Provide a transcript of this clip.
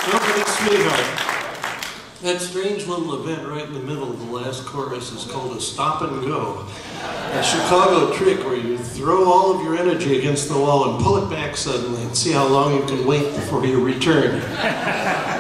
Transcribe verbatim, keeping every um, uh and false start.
Opening Sweetheart. That strange little event right in the middle of the last chorus is called a stop and go. A Chicago trick where you throw all of your energy against the wall and pull it back suddenly and see how long you can wait before you return.